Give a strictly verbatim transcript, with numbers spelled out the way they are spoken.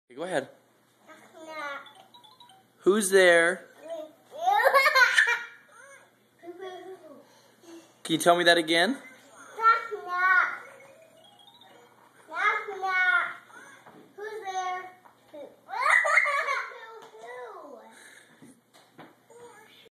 Okay, go ahead. Who's there? Can you tell me that again?